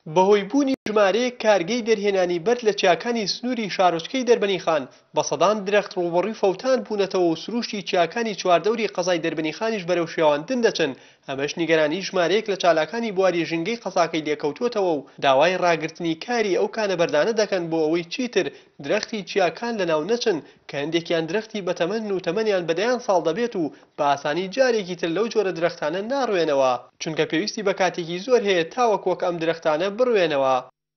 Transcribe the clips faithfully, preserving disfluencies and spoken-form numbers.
بەهۆی بوونی ژمارەیەک کارگەی دەرهێنانی بەرد لە چیاکانی سنووری شارۆچکەی دەربەنی خان بە سەدان درەخت ڕووبەڕووی فەوتان بوونەتەوە و سروشتی چیاکانی چواردەوری قەزای دەربەنی خانیش بەرەو شێواندن دەچن. ئەمەش نیگەرانی ژمارەیەک لە چالاکانی بواری ژینگەی قەزاکەی لێکەوتووەتەوە و داوای ڕاگررتنی کاری ئەو کانەبەردانە دەکەن بۆ ئەوەی چیتر درەختی چیاکان لەناو نەچن کە هەندێکیان درەختی بەتەمەن و تەمەنیان بەدەیان ساڵ دەبێت و بە ئاسانی جارێکی تر لەو جۆرە درەختانە ناڕوێنەوە چونکە پێویستی بە کاتێکی زۆر هەیە تاوەکوەک ئەم درەختانە بڕوێنەوە.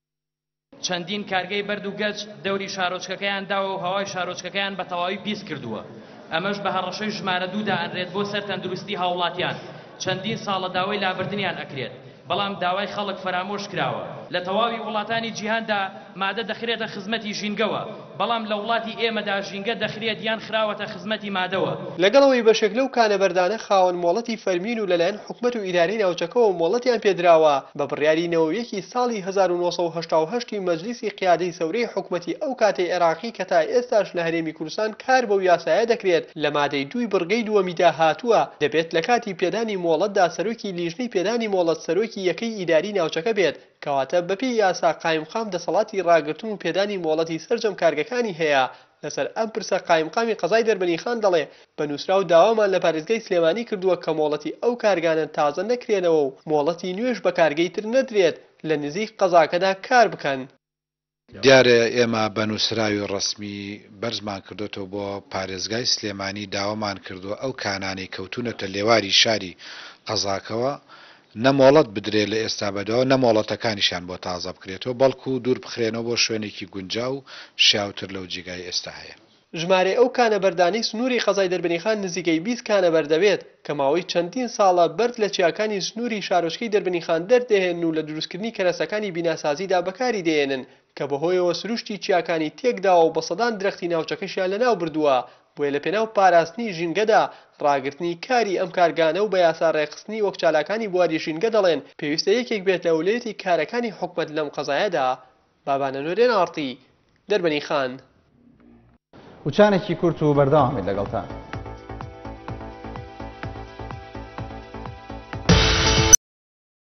چەندین کارگەی بەرد و گەچ دەوری شارۆچکەکەیان داوە و هەوای شارۆچکەکەیان بە تەواوی پیس کردووە. ئەمەش بە هەڕەشەی ژمارە دوودا ئەنرێت بۆ سەر تەندروستی هاوڵاتیان. چەندین ساڵە داوای لابردنیان ئەکرێت بەڵام داوای خەڵک فەرامۆش کراوە. لە تەواوی وڵاتانی جیهاندا مادە دەخرێتە خزمەتی ژینگەوە بەڵام لە وڵاتی ئێمەدا ژینگە دەخرێت یان خراوەتە خزمەتی مادەوە. لەگەڵەوەی بەشێک لەو کانەبەردانە خاوەن مۆڵەتی فەرمین و لەلایەن حکومەت و ئیدارەی ناوچەکەەوە مۆڵەتیان پێدراوە بە بڕیاری نەوەیەکی ساڵی هەزار و نۆ سەد و هەشتا و هەشت مەجلیسی قیادەی سەورەی حکومەتی ئەو کاتەی عێراقی کە تا ئێستاش لە هەرێمی کوردستان کار بەو یاسایە دەکرێت لە مادەی دووی بڕگەی دووەمیدا هاتووە دەبێت لە کاتی پێدانی مۆڵەتدا سەرۆکی لیژنەی پێدانی مۆڵەت سەرۆکی یەکەی ئیداری ناوچەکە بێت کەواتە بەپێی یاسا قایمقام دەسەڵاتی ڕاگرتن و پێدانی مۆڵەتی سەرجەم کارگەکانی هەیە. لەسەر ئەم پرسە قایمقامی قەزای دەربەنی خان دەڵێ بە نووسراو داوامان لە پارێزگای سلێمانی کردووە کە مۆڵەتی ئەو کارگانە تازە نەکرێنەوە و مۆڵەتی نوێش بە کارگەی تر نەدرێت لە نزیک قەزاکەدا کار بکەن. دیارە ئێمە بە نووسراوی ڕسمی بەرزمان کردوێتەوە بۆ پارێزگای سلێمانی داوامان کردووە ئەو کانانی کەوتونەتە لێواری شاری قەزاکەوە نەمۆڵەت بدرێت لە ئێستا بەدەوە نەمۆڵەتەکانیشان بۆ تازە بکرێتەوە بەڵکو دوور بخرێنەوە بۆ شوێنێکی گونجاو شیاوتر لەو جێگای ئێستا هەیە. ژمارە ئەو کانەبەردانەی سنووری قەزای دەربەنی خان نزیکەی بیست کانەبەر دەبێت کە ماوەی چەندین ساڵە بەرد لە چیاکانی سنووری شارۆچکەی دەربەنی خان دەردەهێن و لە دروستکردنی کەرەسەکانی بیناسازیدا بەکاری دێنن کە بەهۆیەوە سروشتی چیاکانی تێکداوە و بە سەدان درەختی ناوچەکەشیان لەناو بردووە. بۆیە لە پێناو پاراستنی ژینگەدا ڕاگررتنی کاری ئەم کارگانە و بە یاسا ڕێخستنی وەک چالاکانی بواری ژینگە دەڵێن پێویستە یەکێک بێت لە وڵەیەتی کارەکانی حکومەت لەم قەزایەدا. بابانە نورێن ئاڕتی دەربەنی خان. وچانێکی کورت و بەردەوامیت لەگەڵتان.